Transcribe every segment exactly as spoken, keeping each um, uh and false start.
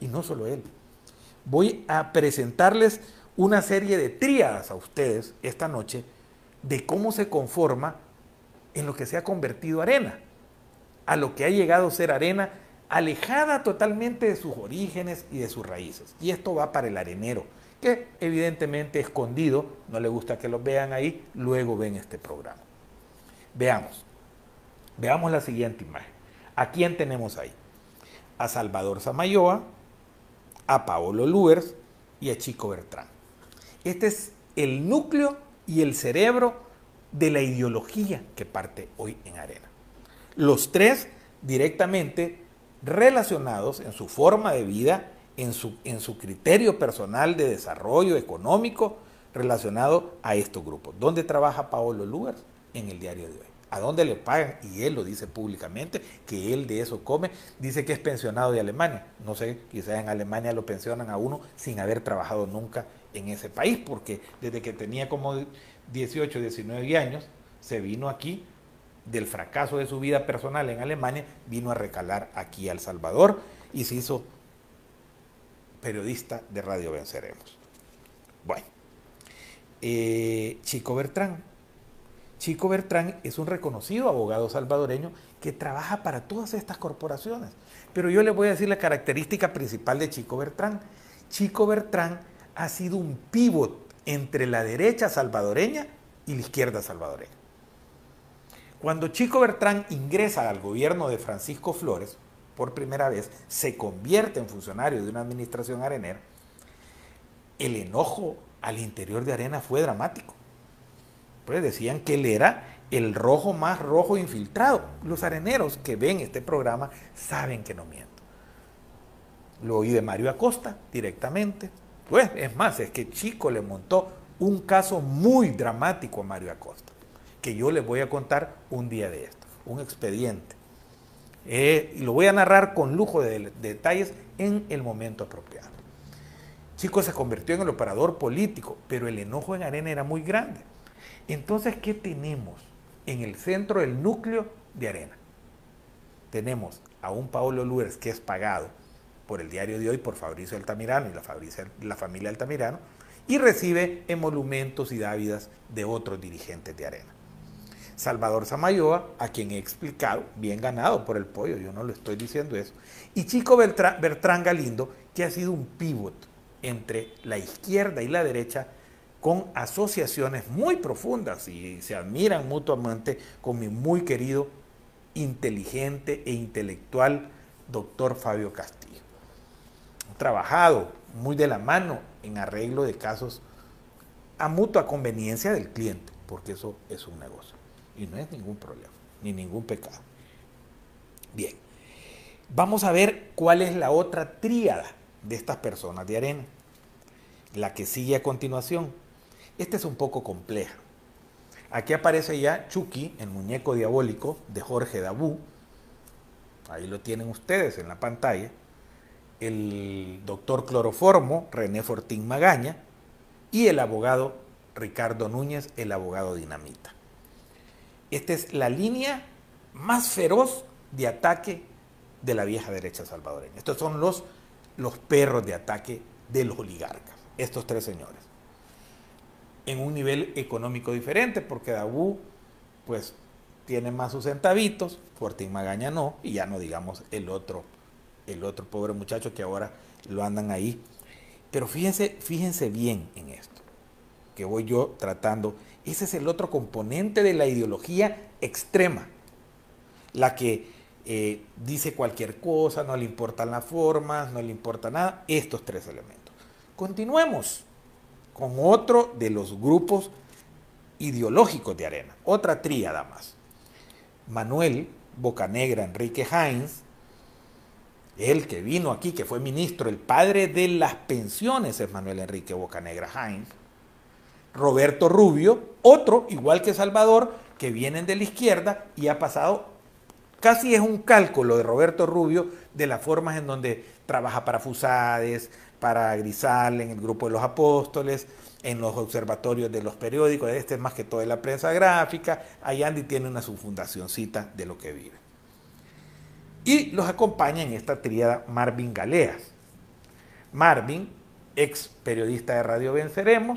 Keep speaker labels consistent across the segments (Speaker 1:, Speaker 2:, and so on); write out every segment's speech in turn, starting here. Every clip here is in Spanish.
Speaker 1: Y no solo él. Voy a presentarles una serie de tríadas a ustedes esta noche de cómo se conforma en lo que se ha convertido Arena, a lo que ha llegado a ser Arena, alejada totalmente de sus orígenes y de sus raíces. Y esto va para el arenero, que evidentemente escondido, no le gusta que lo vean ahí, luego ven este programa. Veamos, veamos la siguiente imagen. ¿A quién tenemos ahí? A Salvador Samayoa, a Paolo Luers y a Chico Bertrán. Este es el núcleo y el cerebro de la ideología que parte hoy en Arena. Los tres directamente relacionados en su forma de vida, en su, en su criterio personal de desarrollo económico relacionado a estos grupos. ¿Dónde trabaja Paolo Luers? En el Diario de Hoy. ¿A dónde le pagan? Y él lo dice públicamente, que él de eso come. Dice que es pensionado de Alemania. No sé, quizás en Alemania lo pensionan a uno sin haber trabajado nunca en ese país, porque desde que tenía como dieciocho, diecinueve años, se vino aquí, del fracaso de su vida personal en Alemania, vino a recalar aquí a El Salvador y se hizo periodista de Radio Venceremos. Bueno, eh, Chico Bertrán. Chico Bertrán es un reconocido abogado salvadoreño que trabaja para todas estas corporaciones. Pero yo les voy a decir la característica principal de Chico Bertrán. Chico Bertrán ha sido un pívot entre la derecha salvadoreña y la izquierda salvadoreña. Cuando Chico Bertrán ingresa al gobierno de Francisco Flores, por primera vez, se convierte en funcionario de una administración arenera, el enojo al interior de Arena fue dramático. Pues decían que él era el rojo más rojo infiltrado. Los areneros que ven este programa saben que no miento. Lo oí de Mario Acosta directamente. Pues es más, es que Chico le montó un caso muy dramático a Mario Acosta, que yo les voy a contar un día de esto, un expediente. Eh, y lo voy a narrar con lujo de, de detalles en el momento apropiado. Chico se convirtió en el operador político, pero el enojo en Arena era muy grande. Entonces, ¿qué tenemos en el centro del núcleo de Arena? Tenemos a un Paolo Luers que es pagado por el Diario de Hoy, por Fabricio Altamirano y la, Fabricio, la familia Altamirano, y recibe emolumentos y dávidas de otros dirigentes de Arena. Salvador Samayoa, a quien he explicado, bien ganado por el pollo, yo no le estoy diciendo eso, y Chico Bertrán, Bertrán Galindo, que ha sido un pívot entre la izquierda y la derecha, con asociaciones muy profundas y se admiran mutuamente con mi muy querido, inteligente e intelectual doctor Fabio Castillo. Ha trabajado muy de la mano en arreglo de casos a mutua conveniencia del cliente, porque eso es un negocio y no es ningún problema, ni ningún pecado. Bien, vamos a ver cuál es la otra tríada de estas personas de Arena, la que sigue a continuación. Esta es un poco compleja. Aquí aparece ya Chucky, el muñeco diabólico de Jorge Dabú. Ahí lo tienen ustedes en la pantalla. El doctor Cloroformo, René Fortín Magaña, y el abogado Ricardo Núñez, el abogado dinamita. Esta es la línea más feroz de ataque de la vieja derecha salvadoreña. Estos son los, los perros de ataque de los oligarcas, estos tres señores. En un nivel económico diferente, porque Dabú, pues, tiene más sus centavitos, Fortín Magaña no, y ya no digamos el otro, el otro pobre muchacho que ahora lo andan ahí. Pero fíjense, fíjense bien en esto, que voy yo tratando. Ese es el otro componente de la ideología extrema, la que eh, dice cualquier cosa, no le importan las formas, no le importa nada, estos tres elementos. Continuemos con otro de los grupos ideológicos de Arena, otra tríada más. Manuel Bocanegra Enrique Hines, el que vino aquí, que fue ministro, el padre de las pensiones es Manuel Enrique Bocanegra Hines. Roberto Rubio, otro, igual que Salvador, que vienen de la izquierda y ha pasado, casi es un cálculo de Roberto Rubio de las formas en donde trabaja para Fusades, para Grisal, en el grupo de los apóstoles, en los observatorios de los periódicos, este es más que todo de la prensa gráfica, ahí Andy tiene una subfundacioncita de lo que vive. Y los acompaña en esta tríada Marvin Galeas, Marvin, ex periodista de Radio Venceremos,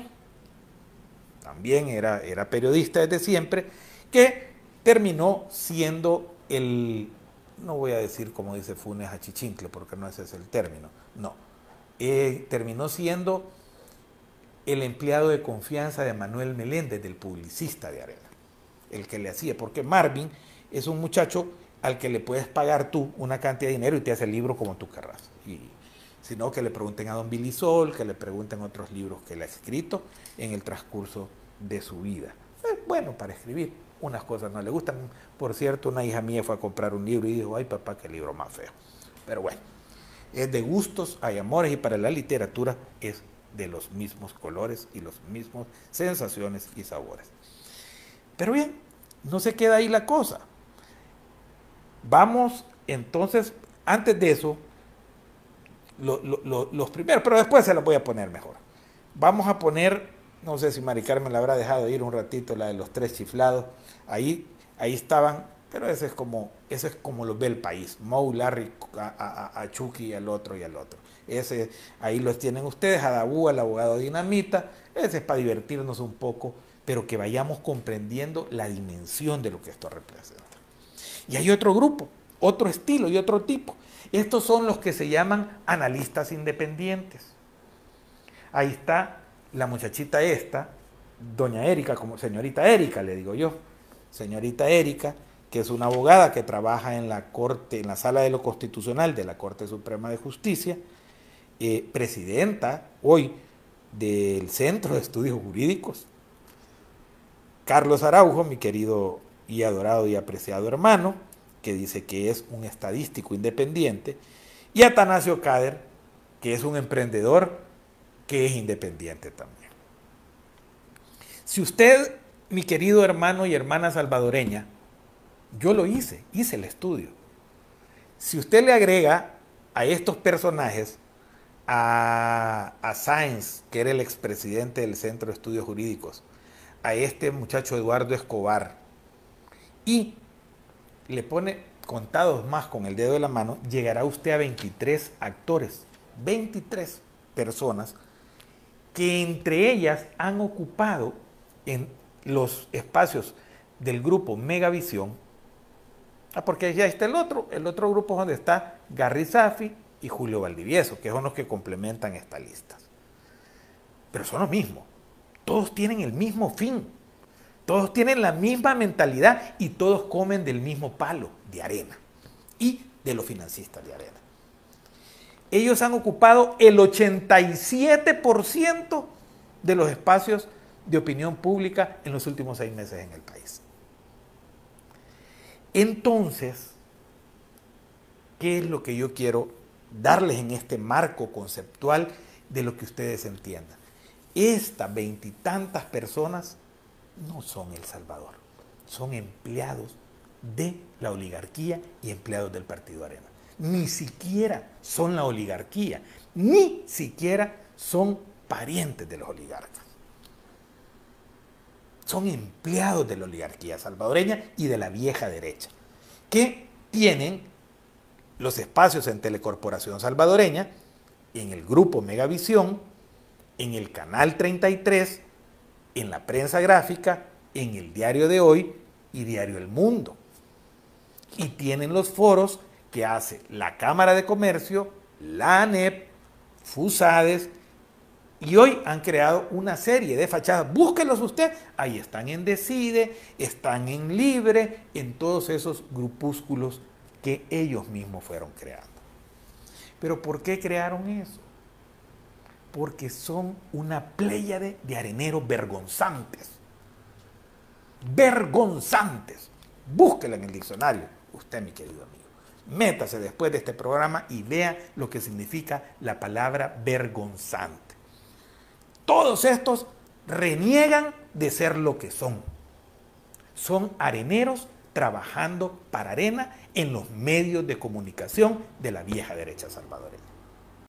Speaker 1: también era, era periodista desde siempre, que terminó siendo el, no voy a decir como dice Funes Achichincle, porque no ese es el término, no, eh, terminó siendo el empleado de confianza de Manuel Meléndez, del Publicista de Arena, el que le hacía, porque Marvin es un muchacho al que le puedes pagar tú una cantidad de dinero y te hace el libro como tú querrás, y sino que le pregunten a don Billy Sol, que le pregunten otros libros que él ha escrito en el transcurso de su vida. Es bueno para escribir, unas cosas no le gustan. Por cierto, una hija mía fue a comprar un libro y dijo, ay papá, qué libro más feo. Pero bueno, es de gustos, hay amores, y para la literatura es de los mismos colores y los mismos sensaciones y sabores. Pero bien, no se queda ahí la cosa. Vamos entonces, antes de eso, lo, lo, lo, los primeros, pero después se los voy a poner mejor. Vamos a poner, no sé si Mari Carmen la habrá dejado ir un ratito, la de los tres chiflados. Ahí, ahí estaban, pero ese es como, ese es como lo ve el país. Moe, Larry, a, a, a Chucky, al otro y al otro. Ese, ahí los tienen ustedes, a Dabú, al abogado Dinamita. Ese es para divertirnos un poco, pero que vayamos comprendiendo la dimensión de lo que esto representa. Y hay otro grupo, otro estilo y otro tipo. Estos son los que se llaman analistas independientes. Ahí está la muchachita esta, doña Erika, como señorita Erika le digo yo, señorita Erika, que es una abogada que trabaja en la Corte, en la Sala de lo Constitucional de la Corte Suprema de Justicia, eh, presidenta hoy del Centro de Estudios Jurídicos. Carlos Araujo, mi querido y adorado y apreciado hermano, que dice que es un estadístico independiente, y Atanasio Cader, que es un emprendedor que es independiente también. Si usted, mi querido hermano y hermana salvadoreña, yo lo hice, hice el estudio. Si usted le agrega a estos personajes, a, a Sáenz, que era el expresidente del Centro de Estudios Jurídicos, a este muchacho Eduardo Escobar, y le pone contados más con el dedo de la mano, llegará usted a veintitrés actores, veintitrés personas que entre ellas han ocupado en los espacios del grupo Megavisión, ah, porque ya está el otro, el otro grupo donde está Garry Safi y Julio Valdivieso, que son los que complementan esta lista. Pero son los mismos, todos tienen el mismo fin, todos tienen la misma mentalidad y todos comen del mismo palo de arena y de los financistas de arena. Ellos han ocupado el ochenta y siete por ciento de los espacios de opinión pública en los últimos seis meses en el país. Entonces, ¿qué es lo que yo quiero darles en este marco conceptual de lo que ustedes entiendan? Estas veintitantas personas no son El Salvador, son empleados de la oligarquía y empleados del Partido Arena. Ni siquiera son la oligarquía, ni siquiera son parientes de los oligarcas. Son empleados de la oligarquía salvadoreña y de la vieja derecha, que tienen los espacios en Telecorporación Salvadoreña, en el grupo Megavisión, en el Canal treinta y tres, en la prensa gráfica, en el Diario de Hoy y Diario El Mundo. Y tienen los foros que hace la Cámara de Comercio, la ANEP, FUSADES, y hoy han creado una serie de fachadas. Búsquenlos usted, ahí están en Decide, están en Libre, en todos esos grupúsculos que ellos mismos fueron creando. ¿Pero por qué crearon eso? Porque son una pléyade de areneros vergonzantes. Vergonzantes. Búsquela en el diccionario, usted, mi querido amigo. Métase después de este programa y vea lo que significa la palabra vergonzante. Todos estos reniegan de ser lo que son. Son areneros trabajando para Arena en los medios de comunicación de la vieja derecha salvadoreña.